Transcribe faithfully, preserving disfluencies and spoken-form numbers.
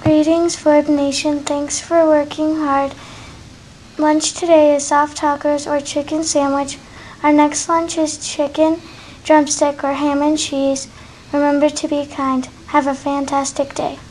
Greetings, Verb Nation. Thanks for working hard. Lunch today is soft tacos or chicken sandwich. Our next lunch is chicken, drumstick, or ham and cheese. Remember to be kind. Have a fantastic day.